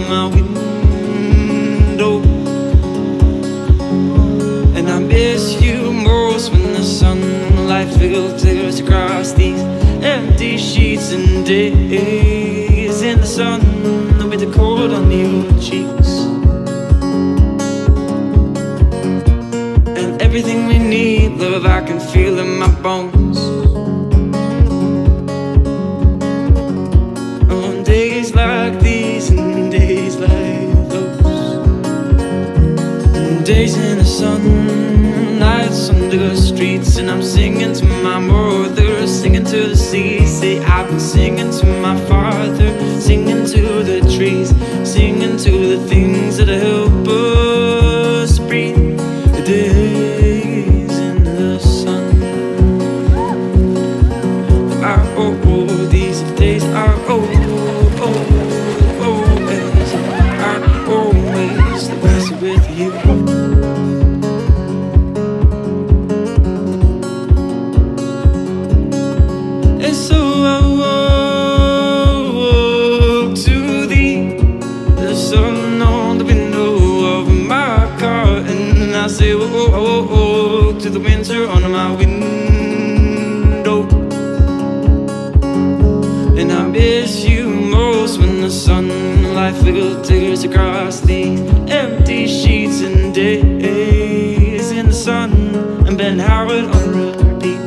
my window. And I miss you most when the sunlight filters across these empty sheets and days in the sun with the cold on your cheeks. And everything we need, love, I can feel in my bones. On days like these and days like those, and days in the sun, nights under the streets, and I'm singing to my mother, singing to the sea. Say I've been singing to my father, singing to the trees, singing to the things that help us breathe. The days in the sun are these days are always the best with you. I say oh to the winter on my window. And I miss you most when the sunlight filters across these empty sheets and days in the sun and Ben Howard on repeat.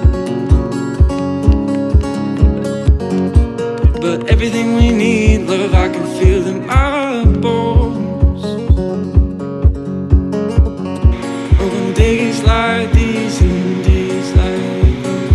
But everything we need, love, I can feel in my bones. Days like these and days like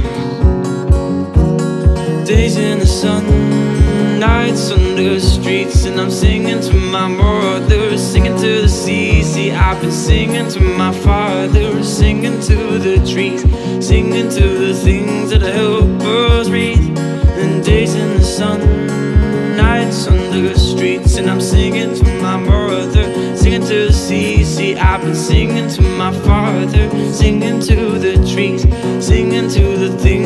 those, days in the sun, nights under the streets, and I'm singing to my mother, singing to the sea. See, I've been singing to my father, singing to the trees, singing to the things that help us breathe. And days in the sun, nights under the streets, and I'm singing to my mother, singing to the sea. See, I've been singing to my father, singing to the trees, singing to the things